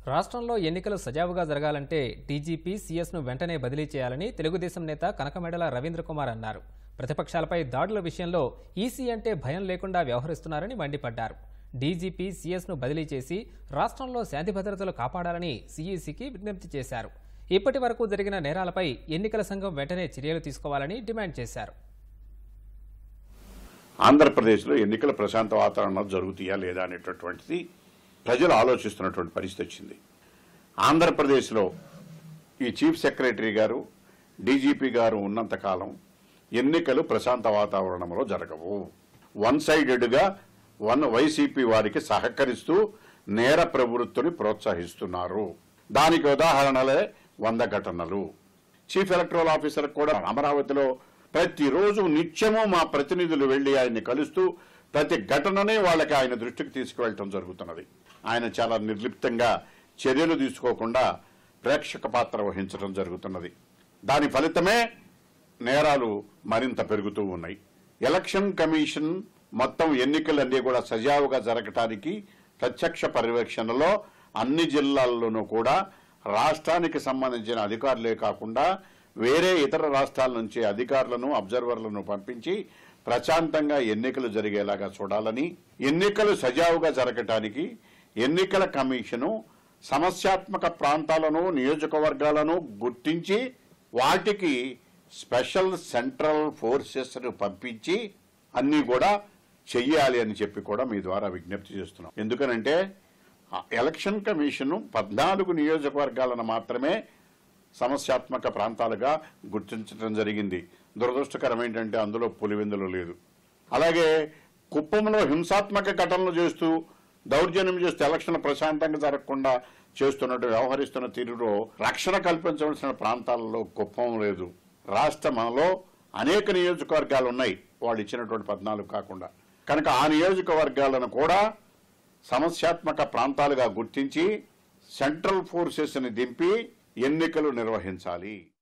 రాష్ట్రంలో ఎన్నికలు సజావుగా జరగాలంటే డీజీపీ సీఎస్ను వెంటనే బదిలీ చేయాలని తెలుగుదేశం నేత కనకమేడల రవీంద్రకుమార్ అన్నారు. ప్రతిపక్షాలపై దాడుల విషయంలో ఈసీ అంటే భయం లేకుండా వ్యవహరిస్తున్నారని మండిపడ్డారు. డీజీపీ సీఎస్ను బదిలీ చేసి రాష్ట్రంలో శాంతి భద్రతలు కాపాడాలని సీఈసీకి విజ్ఞప్తి చేశారు. ఇప్పటి వరకు జరిగిన నేరాలపై ఎన్నికల సంఘం వెంటనే చర్యలు తీసుకోవాలని డిమాండ్ చేశారు. ఆంధ్రప్రదేశ్లో ఎన్నికల ప్రశాంత వాతావరణం జరుగుతాయా లేదా అనేటటువంటిది ప్రజలు ఆలోచిస్తున్నటువంటి పరిస్థితి వచ్చింది. ఆంధ్రప్రదేశ్లో ఈ చీఫ్ సెక్రటరీ గారు, డీజీపీ గారు ఉన్నంతకాలం ఎన్నికలు ప్రశాంత వాతావరణంలో జరగవు. వన్ సైడెడ్గా వైసీపీ వారికి సహకరిస్తూ నేర ప్రవృత్తిని ప్రోత్సహిస్తున్నారు. దానికి ఉదాహరణలే 100 ఘటనలు. చీఫ్ ఎలక్టరల్ ఆఫీసర్ కూడా అమరావతిలో ప్రతిరోజు నిత్యము మా ప్రతినిధులు వెళ్లి ఆయన్ని కలుస్తూ ప్రతి ఘటననే వాళ్ళకి ఆయన దృష్టికి తీసుకువెళ్ళటం జరుగుతున్నది. ఆయన చాలా నిర్లిప్తంగా చర్యలు తీసుకోకుండా ప్రేక్షక పాత్ర వహించడం జరుగుతున్నది. దాని ఫలితమే నేరాలు మరింత పెరుగుతూ ఉన్నాయి. ఎలక్షన్ కమిషన్ మొత్తం ఎన్నికలన్నీ కూడా సజావుగా జరగటానికి ప్రత్యక్ష పర్యవేక్షణలో అన్ని జిల్లాల్లోనూ కూడా రాష్ట్రానికి సంబంధించిన అధికారులే కాకుండా వేరే ఇతర రాష్ట్రాల నుంచి అధికారులను, అబ్జర్వర్లను పంపించి ప్రశాంతంగా ఎన్నికలు జరిగేలాగా చూడాలని, ఎన్నికలు సజావుగా జరగటానికి ఎన్నికల కమిషను సమస్యాత్మక ప్రాంతాలను, నియోజకవర్గాలను గుర్తించి వాటికి స్పెషల్ సెంట్రల్ ఫోర్సెస్ను పంపించి అన్నీ కూడా చెయ్యాలి అని చెప్పి కూడా మీ ద్వారా విజ్ఞప్తి చేస్తున్నాం. ఎందుకనంటే ఎలక్షన్ కమిషను 14 నియోజకవర్గాలను మాత్రమే సమస్యాత్మక ప్రాంతాలుగా గుర్తించడం జరిగింది. దురదృష్టకరం ఏంటంటే అందులో పులివెందులు లేదు. అలాగే కుప్పంలో హింసాత్మక ఘటనలు చేస్తూ దౌర్జన్యం చేస్తూ ఎలక్షన్లు ప్రశాంతంగా జరగకుండా చేస్తున్నట్టు వ్యవహరిస్తున్న తీరులో రక్షణ కల్పించవలసిన ప్రాంతాలలో కుప్పం లేదు. రాష్ట్రంలో అనేక నియోజకవర్గాలు ఉన్నాయి, వాళ్ళు ఇచ్చినటువంటి 14 కాకుండా. కనుక ఆ నియోజకవర్గాలను కూడా సమస్యాత్మక ప్రాంతాలుగా గుర్తించి సెంట్రల్ ఫోర్సెస్ని దింపి ఎన్నికలు నిర్వహించాలి.